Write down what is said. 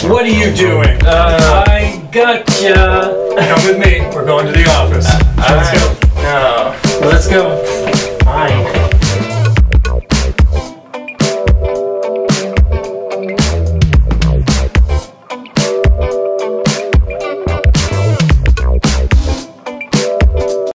What are you doing? I gotcha. Come with me. We're going to the office. Let's go. No. Let's go.